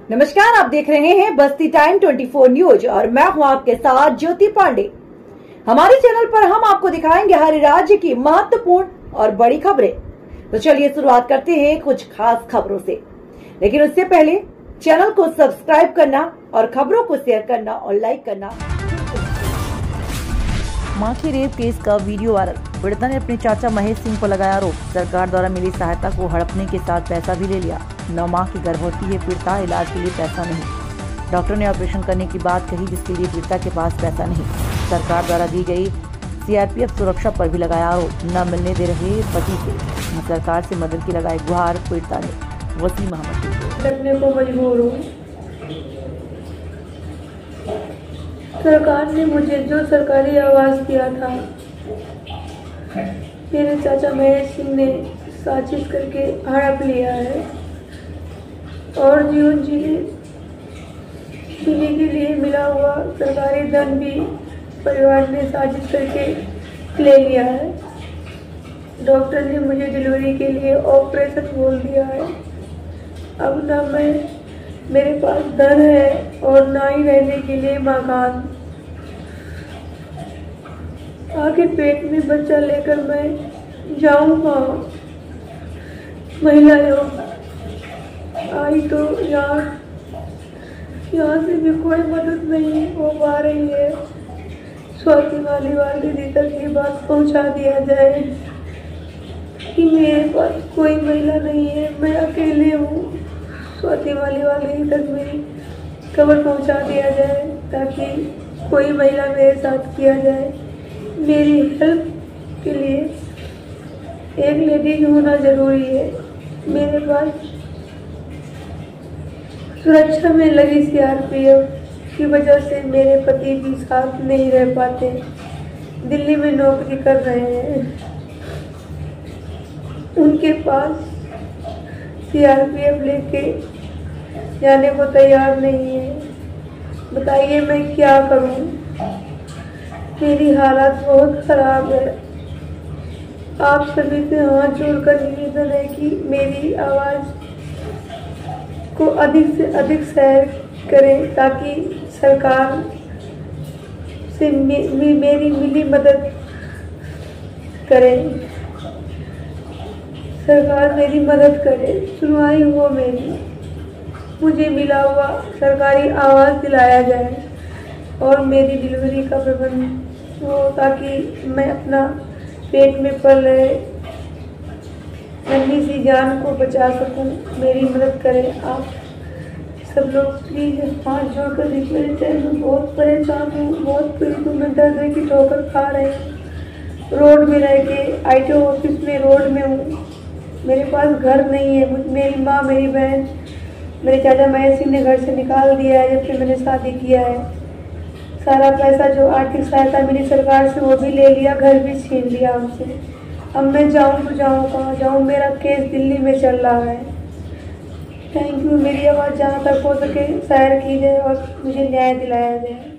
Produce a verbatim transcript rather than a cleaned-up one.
नमस्कार, आप देख रहे हैं बस्ती टाइम चौबीस न्यूज और मैं हूं आपके साथ ज्योति पांडे। हमारे चैनल पर हम आपको दिखाएंगे हर राज्य की महत्वपूर्ण और बड़ी खबरें। तो चलिए शुरुआत करते हैं कुछ खास खबरों से, लेकिन उससे पहले चैनल को सब्सक्राइब करना और खबरों को शेयर करना और लाइक करना। मां के रेप केस का वीडियो वायरल, पीड़िता ने अपने चाचा महेश सिंह को लगाया आरोप। सरकार द्वारा मिली सहायता को हड़पने के साथ पैसा भी ले लिया। नौ माह की गर्भवती है पीड़िता, इलाज के लिए पैसा नहीं। डॉक्टर ने ऑपरेशन करने की बात कही जिसके लिए पीड़िता के पास पैसा नहीं। सरकार द्वारा दी गई सीआरपीएफ सुरक्षा पर भी लगाया आरोप। न मिलने दे रहे पति से सरकार से मदद की लगाई गुहार पीड़िता ने। वसीम अहमद करने को मजबूर हूँ। सरकार ने मुझे जो सरकारी आवास दिया था, मेरे चाचा महेश सिंह ने साजिश करके हड़प लिया है और जीवन जीने जीने के लिए मिला हुआ सरकारी धन भी परिवार ने साजिश करके ले लिया है। डॉक्टर ने मुझे डिलीवरी के लिए ऑपरेशन बोल दिया है। अब ना मैं मेरे पास धन है और ना ही रहने के लिए मकान। आखिर पेट में बच्चा लेकर मैं जाऊंगा। महिला लोग आई तो यहाँ यहाँ से भी कोई मदद नहीं हो पा रही है। स्वाति वाली वाली दीदी तक ये बात पहुंचा दिया जाए कि मेरे पास कोई महिला नहीं है, मैं अकेले हूँ। स्वाति वाली वाली तक मेरी खबर पहुंचा दिया जाए ताकि कोई महिला मेरे साथ किया जाए। मेरी हेल्प के लिए एक लेडीज होना जरूरी है। मेरे पास सुरक्षा में लगी सीआरपीएफ की वजह से मेरे पति भी साथ नहीं रह पाते, दिल्ली में नौकरी कर रहे हैं। उनके पास सीआरपीएफ लेके जाने को तैयार नहीं है। बताइए मैं क्या करूं? मेरी हालत बहुत खराब है। आप सभी से हाथ जोड़कर निवेदन है कि मेरी आवाज़ को अधिक से अधिक शेयर करें ताकि सरकार से मे, मे, मेरी मिली मदद करें। सरकार मेरी मदद करे, सुनवाई हो मेरी, मुझे मिला हुआ सरकारी आवास दिलाया जाए और मेरी डिलीवरी का प्रबंध हो ताकि मैं अपना पेट में पल रहे नन्ही सी जान को बचा सकूं। मेरी मदद करें आप सब लोग प्लीज। हाथ जोड़कर रिक्वेस्ट है, मैं बहुत परेशान हूँ, बहुत पीड़ित हूँ। मैं दर्द की ठोकर खा रही हूँ। रोड में रह के आई टी ऑफिस में रोड में हूँ। मेरे पास घर नहीं है। मेरी माँ, मेरी बहन, मेरे चाचा महेश सिंह ने घर से निकाल दिया है जब से मैंने शादी किया है। सारा पैसा जो आर्थिक सहायता मिली सरकार से वो भी ले लिया, घर भी छीन लिया हमसे। अब मैं जाऊँ तो जाऊँ कहाँ जाऊँ? मेरा केस दिल्ली में चल रहा है। Thank you. मेरी आवाज़ जहाँ तक हो सके शेयर की जाए और मुझे न्याय दिलाया जाए।